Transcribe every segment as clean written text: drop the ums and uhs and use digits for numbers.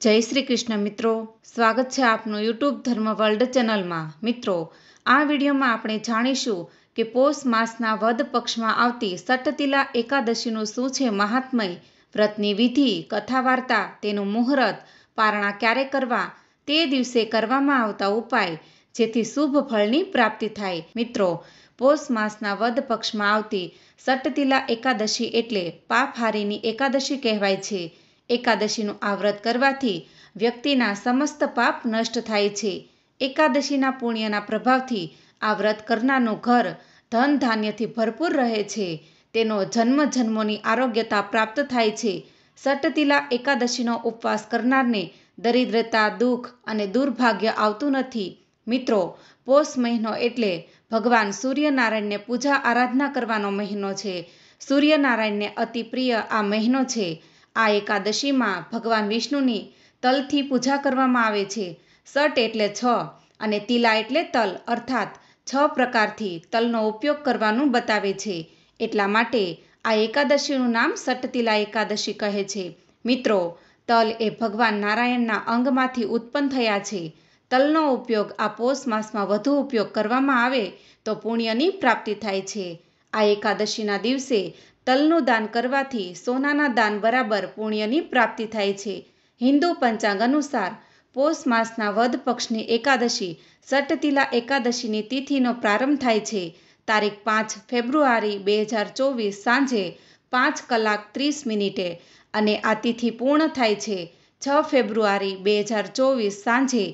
જય શ્રી કૃષ્ણ મિત્રો, સ્વાગત છે આપનું યુટ્યુબ ધર્મ વર્લ્ડ ચેનલમાં। મિત્રો, આ વિડીયોમાં આપણે જાણીશું કે પોષ માસના વદ પક્ષમાં આવતી સટતિલા એકાદશીનું શું છે મહાત્મય, વ્રતની વિધિ, કથા વાર્તા, તેનું મુહૂર્ત, પારણા ક્યારે કરવા, તે દિવસે કરવામાં આવતા ઉપાય જેથી શુભ ફળની પ્રાપ્તિ થાય। મિત્રો, પોષ માસના વદ પક્ષમાં આવતી સટતિલા એકાદશી એટલે પાપહારીની એકાદશી કહેવાય છે। એકાદશીનું આ વ્રત કરવાથી વ્યક્તિના સમસ્ત પાપ નષ્ટ થાય છે। એકાદશીના પુણ્યના પ્રભાવથી આ વ્રત કરનારનું ઘર ધન ધાન્યથી ભરપૂર રહે છે। તેનો જન્મ જન્મોની આરોગ્યતા પ્રાપ્ત થાય છે। સટતિલા એકાદશીનો ઉપવાસ કરનારને દરિદ્રતા, દુઃખ અને દુર્ભાગ્ય આવતું નથી। મિત્રો, પોષ મહિનો એટલે ભગવાન સૂર્યનારાયણને પૂજા આરાધના કરવાનો મહિનો છે। સૂર્યનારાયણને અતિ પ્રિય આ મહિનો છે। આ એકાદશીમાં ભગવાન વિષ્ણુની તલથી પૂજા કરવામાં આવે છે। સટ એટલે 6 અને તિલા એટલે તલ, અર્થાત 6 પ્રકારથી તલનો ઉપયોગ કરવાનું બતાવે છે। એટલા માટે આ એકાદશીનું નામ સટતિલા એકાદશી કહે છે। મિત્રો, તલ એ ભગવાન નારાયણના અંગમાંથી ઉત્પન્ન થયા છે। તલનો ઉપયોગ આ પોષ માસમાં વધુ ઉપયોગ કરવામાં આવે તો પુણ્યની પ્રાપ્તિ થાય છે। આ એકાદશીના દિવસે તલનું દાન કરવાથી સોનાના દાન બરાબર પુણ્યની પ્રાપ્તિ થાય છે। હિન્દુ પંચાંગ અનુસાર પોષ માસના વદ પક્ષની એકાદશી સટતિલા એકાદશીની તિથિનો પ્રારંભ થાય છે તારીખ 5 ફેબ્રુઆરી 2024 સાંજે 5:30 અને આ તિથિ પૂર્ણ થાય છે 6 ફેબ્રુઆરી 2024 સાંજે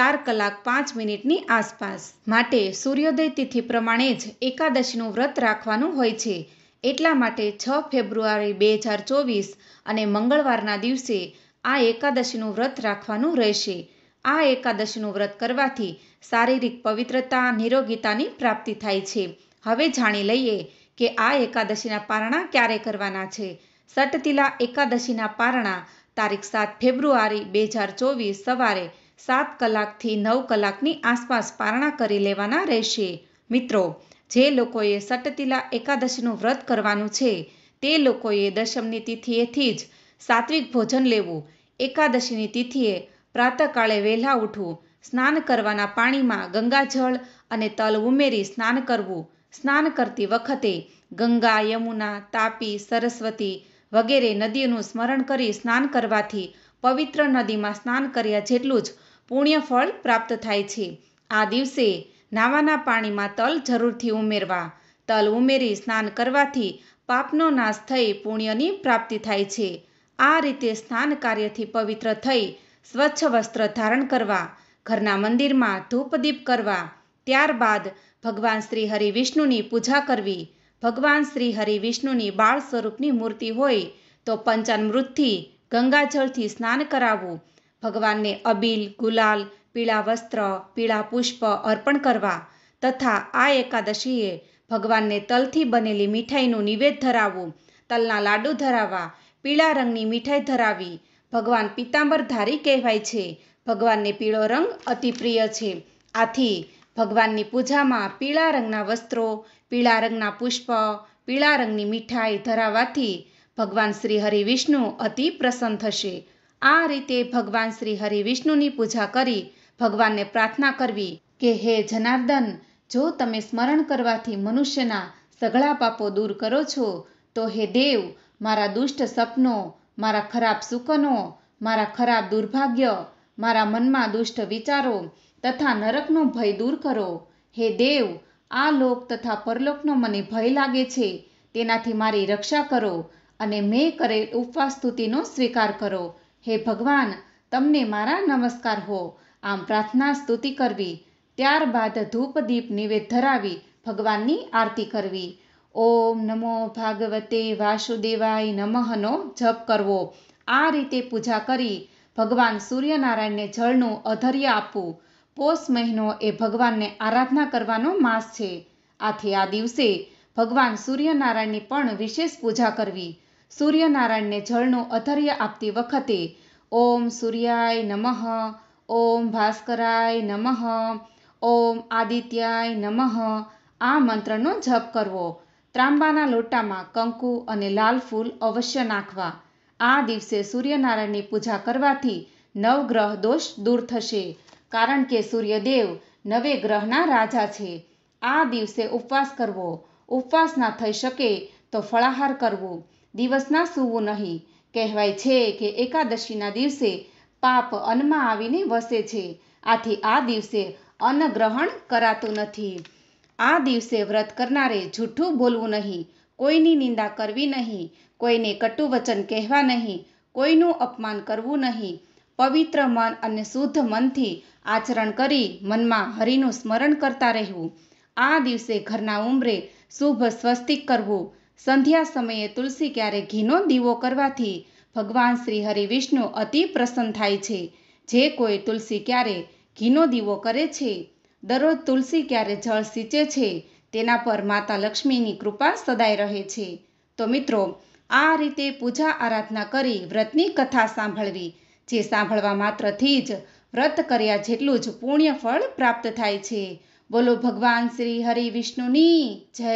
4:05 આસપાસ। માટે સૂર્યોદય તિથિ પ્રમાણે જ એકાદશીનું વ્રત રાખવાનું હોય છે। એટલા માટે 6 ફેબ્રુઆરી 2024 અને મંગળવારના દિવસે આ એકાદશીનું વ્રત રાખવાનું રહેશે। આ એકાદશીનું વ્રત કરવાથી શારીરિક પવિત્રતા, નિરોગીતાની પ્રાપ્તિ થાય છે। હવે જાણી લઈએ કે આ એકાદશીના પારણા ક્યારે કરવાના છે। સટતિલા એકાદશીના પારણા તારીખ 7 ફેબ્રુઆરી 2024 સવારે 7 કલાકથી 9 કલાકની આસપાસ પારણા કરી લેવાના રહેશે। મિત્રો, જે લોકોએ સટતિલા એકાદશીનું વ્રત કરવાનું છે તે લોકોએ દશમની તિથિએથી જ સાત્વિક ભોજન લેવું। એકાદશીની તિથિએ પ્રાતઃકાળે વહેલા ઉઠવું, સ્નાન કરવાના પાણીમાં ગંગાજળ અને તલ ઉમેરી સ્નાન કરવું। સ્નાન કરતી વખતે ગંગા, યમુના, તાપી, સરસ્વતી વગેરે નદીઓનું સ્મરણ કરી સ્નાન કરવાથી પવિત્ર નદીમાં સ્નાન કર્યા જેટલું જ પુણ્ય ફળ પ્રાપ્ત થાય છે। આ દિવસે નાવાના પાણીમાં તલ જરૂરથી ઉમેરવા। તલ ઉમેરી સ્નાન કરવાથી પાપનો નાશ થઈ પુણ્યની પ્રાપ્તિ થાય છે। આ રીતે સ્નાન કાર્યથી પવિત્ર થઈ સ્વચ્છ વસ્ત્ર ધારણ કરવા, ઘરના મંદિરમાં ધૂપદીપ કરવા, ત્યારબાદ ભગવાન શ્રી હરિ વિષ્ણુની પૂજા કરવી। ભગવાન શ્રી હરિ વિષ્ણુની બાળ સ્વરૂપની મૂર્તિ હોય તો પંચામૃતથી ગંગાજળથી સ્નાન કરાવવું। ભગવાનને અબીલ, ગુલાલ, પીળા વસ્ત્ર, પીળા પુષ્પ અર્પણ કરવા તથા આ એકાદશીએ ભગવાનને તલથી બનેલી મીઠાઈનું નિવેદ ધરાવવું। તલના લાડુ ધરાવવા, પીળા રંગની મીઠાઈ ધરાવી। ભગવાન પીતાંબરધારી કહેવાય છે। ભગવાનને પીળો રંગ અતિ પ્રિય છે। આથી ભગવાનની પૂજામાં પીળા રંગના વસ્ત્રો, પીળા રંગના પુષ્પ, પીળા રંગની મીઠાઈ ધરાવવાથી ભગવાન શ્રી હરિ વિષ્ણુ અતિ પ્રસન્ન થશે। આ રીતે ભગવાન શ્રી હરિ વિષ્ણુની પૂજા કરી ભગવાનને પ્રાર્થના કરવી કે હે જનાર્દન, જો તમે સ્મરણ કરવાથી મનુષ્યના સઘળા પાપો દૂર કરો છો તો હે દેવ, મારા દુષ્ટ સપનો, મારા ખરાબ શુકનો, મારા ખરાબ દુર્ભાગ્ય, મારા મનમાં દુષ્ટ વિચારો તથા નરકનો ભય દૂર કરો। હે દેવ, આ લોક તથા પરલોકનો મને ભય લાગે છે તેનાથી મારી રક્ષા કરો અને મેં કરેલ ઉપવાસ સ્તુતિનો સ્વીકાર કરો। હે ભગવાન, તમને મારા નમસ્કાર હો। આમ પ્રાર્થના સ્તુતિ કરવી। ત્યારબાદ ધૂપ દીપ નિવેદ ધરાવી ભગવાનની આરતી કરવી। ઓમ નમો ભાગવતે વાસુદેવાય નમઃનો જપ કરવો। આ રીતે પૂજા કરી ભગવાન સૂર્યનારાયણને જળનું અધર્ય આપવું। પોષ મહિનો એ ભગવાનને આરાધના કરવાનો માસ છે। આથી આ દિવસે ભગવાન સૂર્યનારાયણની પણ વિશેષ પૂજા કરવી। સૂર્યનારાયણને જળનું અધર્ય આપતી વખતે ઓમ સૂર્યાય નમઃ, ઓમ ભાસ્કરાય નમઃ, ઓમ આદિત્યાય નમઃ આ મંત્રનો જપ કરવો। ત્રાંબાના લોટામાં કંકુ અને લાલ ફૂલ અવશ્ય નાખવા। આ દિવસે સૂર્યનારાયણની પૂજા કરવાથી નવગ્રહ દોષ દૂર થશે, કારણ કે સૂર્યદેવ નવે ગ્રહના રાજા છે. આ દિવસે ઉપવાસ કરવો. ઉપવાસ ના થઈ શકે તો ફળાહાર કરવું. દિવસના સૂવું નહીં. કહેવાય છે કે એકાદશીના દિવસે પાપ અન્નમાં આવીને વસે છે. આથી આ દિવસે અન્ન ગ્રહણ કરાતું નથી. આ દિવસે વ્રત કરનારે જૂઠું બોલવું નહીં, કોઈની નિંદા કરવી નહીં, કોઈને કટુ વચન કહેવા નહીં, કોઈનું અપમાન કરવું નહીં. પવિત્ર મન અને શુદ્ધ મનથી આચરણ કરી મનમાં હરિનું સ્મરણ કરતા રહેવું. આ દિવસે ઘરના ઉંબરે શુભ સ્વસ્તિક કરવું. સંધ્યા સમયે તુલસી ક્યારે ઘીનો દીવો કરવાથી ભગવાન શ્રી હરિ વિષ્ણુ અતિ પ્રસન્ન થાય છે. જે કોઈ તુલસી ક્યારે ઘીનો દીવો કરે છે, દરરોજ તુલસી ક્યારે જળ સિંચે છે, તેના પર માતા લક્ષ્મીની કૃપા સદાય રહે છે. તો મિત્રો, આ રીતે પૂજા આરાધના કરી વ્રતની કથા સાંભળવી, જે સાંભળવા માત્રથી જ વ્રત કર્યા જેટલું જ પુણ્ય ફળ પ્રાપ્ત થાય છે. બોલો ભગવાન શ્રી હરિ વિષ્ણુની જય.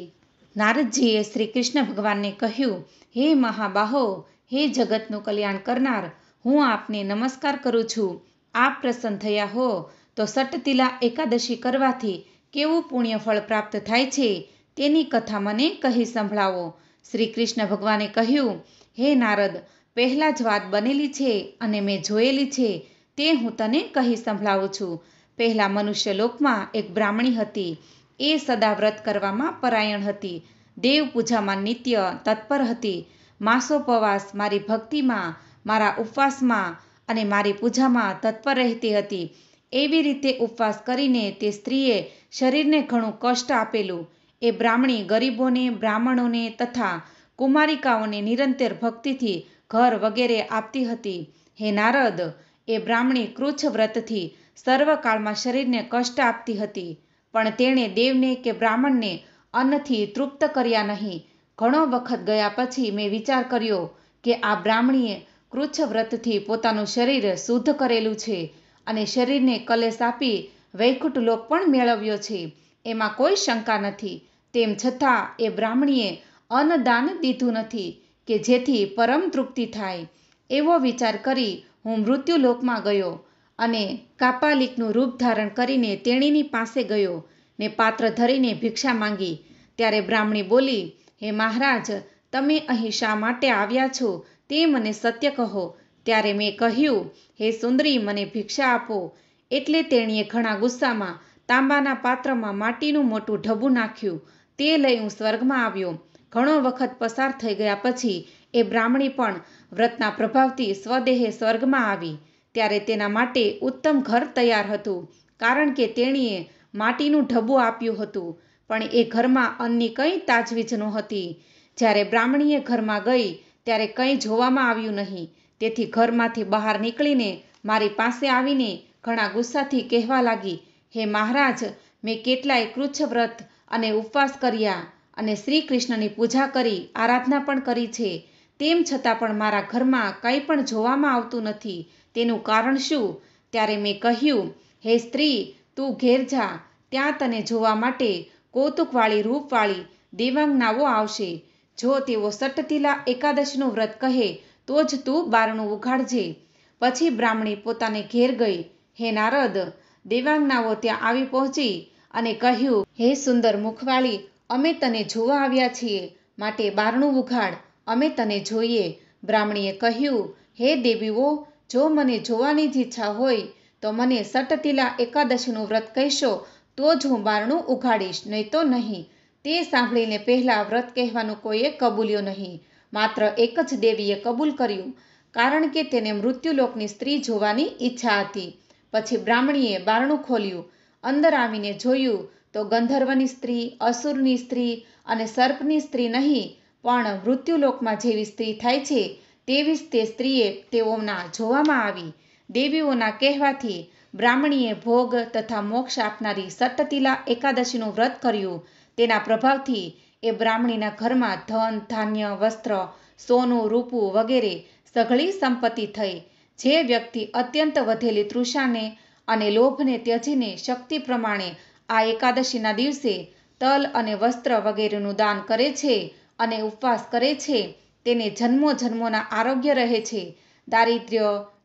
નારદજીએ શ્રી કૃષ્ણ ભગવાનને કહ્યું, હે મહાબાહો, હે જગતનું કલ્યાણ કરનાર, હું આપને નમસ્કાર કરું છું. આપ પ્રસન્ન થયા હો તો સટતિલા એકાદશી કરવાથી કેવું પુણ્ય ફળ પ્રાપ્ત થાય છે તેની કથા મને કહી સંભળાવો. શ્રી કૃષ્ણ ભગવાને કહ્યું, હે નારદ, પહેલાં જ વાત બનેલી છે અને મેં જોયેલી છે તે હું તને કહી સંભળાવું છું. પહેલાં મનુષ્ય લોકમાં એક બ્રાહ્મણી હતી. એ સદા વ્રત કરવામાં પરાયણ હતી. દેવ પૂજામાં નિત્ય તત્પર હતી. માસોપવાસ મારી ભક્તિમાં, મારા ઉપવાસમાં અને મારી પૂજામાં તત્પર રહેતી હતી. એવી રીતે ઉપવાસ કરીને તે સ્ત્રીએ શરીરને ઘણું કષ્ટ આપેલું. એ બ્રાહ્મણી ગરીબોને, બ્રાહ્મણોને તથા કુમારિકાઓને નિરંતર ભક્તિથી ઘર વગેરે આપતી હતી. હે નારદ, એ બ્રાહ્મણી કૃચ્છ વ્રતથી સર્વકાળમાં શરીરને કષ્ટ આપતી હતી, પણ તેણે દેવને કે બ્રાહ્મણને અન્નથી તૃપ્ત કર્યા નહીં. ઘણો વખત ગયા પછી મેં વિચાર કર્યો કે આ બ્રાહ્મણીએ કૃચ્છ વ્રતથી પોતાનું શરીર શુદ્ધ કરેલું છે અને શરીરને કલેશ આપી વૈકુંઠ લોક પણ મેળવ્યો છે, એમાં કોઈ શંકા નથી. તેમ છતાં એ બ્રાહ્મણીએ અન્નદાન દીધું નથી કે જેથી પરમ તૃપ્તિ થાય. એવો વિચાર કરી હું મૃત્યુલોકમાં ગયો અને કાપાલિકનું રૂપ ધારણ કરીને તેણીની પાસે ગયો ને પાત્ર ધરીને ભિક્ષા માંગી. ત્યારે બ્રાહ્મણી બોલી, હે મહારાજ, તમે અહીં શા માટે આવ્યા છો તે મને સત્ય કહો. ત્યારે મેં કહ્યું, હે સુંદરી, મને ભિક્ષા આપો. એટલે તેણીએ ઘણા ગુસ્સામાં તાંબાના પાત્રમાં માટીનું મોટું ઢબું નાખ્યું. તે લઈ હું સ્વર્ગમાં આવ્યો. ઘણો વખત પસાર થઈ ગયા પછી એ બ્રાહ્મણી પણ વ્રતના પ્રભાવથી સ્વદેહે સ્વર્ગમાં આવી. ત્યારે તેના માટે ઉત્તમ ઘર તૈયાર હતું, કારણ કે તેણીએ માટીનું ઢબું આપ્યું હતું, પણ એ ઘરમાં અન્નની કંઈ તાજવીજ નહોતી. જ્યારે બ્રાહ્મણીએ ઘરમાં ગઈ ત્યારે કંઈ જોવામાં આવ્યું નહીં. તેથી ઘરમાંથી બહાર નીકળીને મારી પાસે આવીને ઘણા ગુસ્સાથી કહેવા લાગી, હે મહારાજ, મેં કેટલાય કૃચ્છ વ્રત અને ઉપવાસ કર્યા અને શ્રી કૃષ્ણની પૂજા કરી, આરાધના પણ કરી છે. તેમ છતાં પણ મારા ઘરમાં કંઈ પણ જોવામાં આવતું નથી. તેનું કારણ શું? ત્યારે મેં કહ્યું, હે સ્ત્રી, તું ઘેર જા. ત્યાં તને જોવા માટે કૌતુકવાળી રૂપવાળી દેવાંગનાઓ આવશે. જો તેઓ સટતિલા એકાદશીનું વ્રત કહે તો જ તું બારણું ઉઘાડજે. પછી બ્રાહ્મણી પોતાને ઘેર ગઈ. હે નારદ, દેવાંગનાઓ ત્યાં આવી પહોંચી અને કહ્યું, હે સુંદર મુખવાળી, અમે તને જોવા આવ્યા છીએ, માટે બારણું ઉઘાડ, અમે તને જોઈએ. બ્રાહ્મણીએ કહ્યું, હે દેવીઓ, જો મને જોવાની જ ઈચ્છા હોય તો મને સટતિલા એકાદશીનું વ્રત કહેશો તો જ હું બારણું ઉઘાડીશ, નહીં તો નહીં. તે સાંભળીને પહેલાં વ્રત કહેવાનું કોઈએ કબૂલ્યો નહીં. માત્ર એક જ દેવીએ કબૂલ કર્યું, કારણ કે તેને મૃત્યુલોકની સ્ત્રી જોવાની ઈચ્છા હતી. પછી બ્રાહ્મણીએ બારણું ખોલ્યું. અંદર આવીને જોયું તો ગંધર્વની સ્ત્રી, અસુરની સ્ત્રી અને સર્પની સ્ત્રી નહીં, પણ મૃત્યુલોકમાં જેવી સ્ત્રી થાય છે તેવી જ તે સ્ત્રીએ તેઓના જોવામાં આવી. દેવીઓના કહેવાથી બ્રાહ્મણીએ ભોગ તથા મોક્ષ આપનારી સટતિલા એકાદશીનું વ્રત કર્યું. તેના પ્રભાવથી એ બ્રાહ્મણીના ઘરમાં ધન, ધાન્ય, વસ્ત્ર, સોનું, રૂપું વગેરે સઘળી સંપત્તિ થઈ. જે વ્યક્તિ અત્યંત વધેલી તૃષાને અને લોભને ત્યજીને શક્તિ પ્રમાણે આ એકાદશીના દિવસે તલ અને વસ્ત્ર વગેરેનું દાન કરે છે અને ઉપવાસ કરે છે, તેને જન્મો જન્મોના આરોગ્ય રહે છે. દારિદ્ર્ય,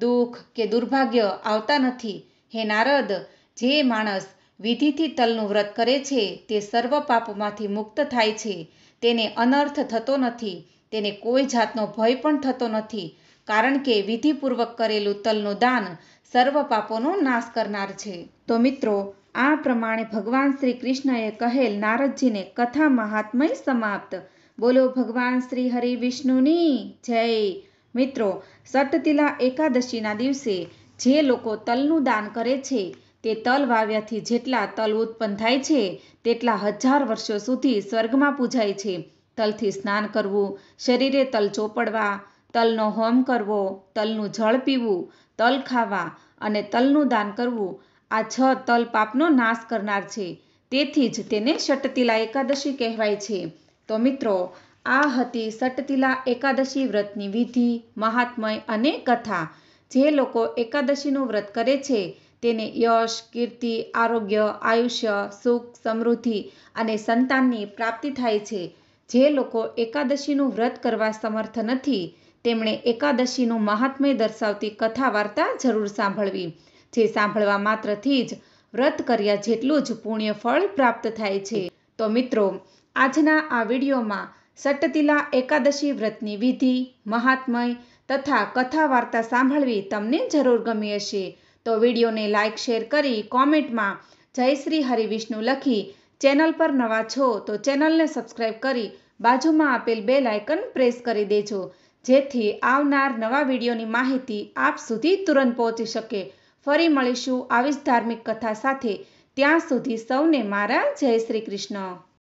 દુઃખ કે દુર્ભાગ્ય આવતા નથી. હે નારદ, જે માણસ વિધિથી તલનું વ્રત કરે છે તે સર્વ પાપોમાંથી મુક્ત થાય છે. તેને અનર્થ થતો નથી, તેને કોઈ જાતનો ભય પણ થતો નથી, કારણ કે વિધિપૂર્વક કરેલું તલનું દાન સર્વ પાપોનો નાશ કરનાર છે. તો મિત્રો, આ પ્રમાણે ભગવાન શ્રી કૃષ્ણએ કહેલ નારદજીને કથા મહાત્મય સમાપ્ત. બોલો ભગવાન શ્રી હરિ વિષ્ણુની જય. મિત્રો, સટતિલા એકાદશીના દિવસે જે લોકો તલનું દાન કરે છે તે તલ વાવ્યાથી જેટલા તલ ઉત્પન્ન થાય છે તેટલા 1000 વર્ષો સુધી સ્વર્ગમાં પૂજાય છે. તલથી સ્નાન કરવું, શરીરે તલ ચોપડવા, તલનો હોમ કરવો, તલનું જળ પીવું, તલ ખાવા અને તલનું દાન કરવું, આ 6 તલ પાપનો નાશ કરનાર છે. તેથી જ તેને સટતિલા એકાદશી કહેવાય છે. તો મિત્રો, આ હતી સટતિલા એકાદશી વ્રતની વિધિ, મહાત્મય અને કથા. જે લોકો એકાદશીનું વ્રત કરે છે તેને યશ, કીર્તિ, આરોગ્ય, આયુષ્ય, સુખ, સમૃદ્ધિ અને સંતાનની પ્રાપ્તિ થાય છે. જે લોકો એકાદશીનું વ્રત કરવા સમર્થ નથી તેમણે એકાદશીનું મહાત્મ્ય દર્શાવતી કથા વાર્તા જરૂર સાંભળવી. જે સાંભળવા માત્રથી જ વ્રત કર્યા જેટલું જ પુણ્ય ફળ પ્રાપ્ત થાય છે. તો મિત્રો, આજના આ વિડીયોમાં સટતિલા એકાદશી વ્રતની વિધિ, મહાત્મય તથા કથા વાર્તા સાંભળવી તમને જરૂર ગમી હશે. તો વિડીયોને લાઇક, શેર કરી કોમેન્ટમાં જય શ્રી હરિવિષ્ણુ લખી ચેનલ પર નવા છો તો ચેનલને સબસ્ક્રાઈબ કરી બાજુમાં આપેલ બેલ આઇકન પ્રેસ કરી દેજો, જેથી આવનાર નવા વિડીયોની માહિતી આપ સુધી તુરંત પહોંચી શકે. ફરી મળીશું આવી જ ધાર્મિક કથા સાથે. ત્યાં સુધી સૌને મારા જય શ્રી કૃષ્ણ.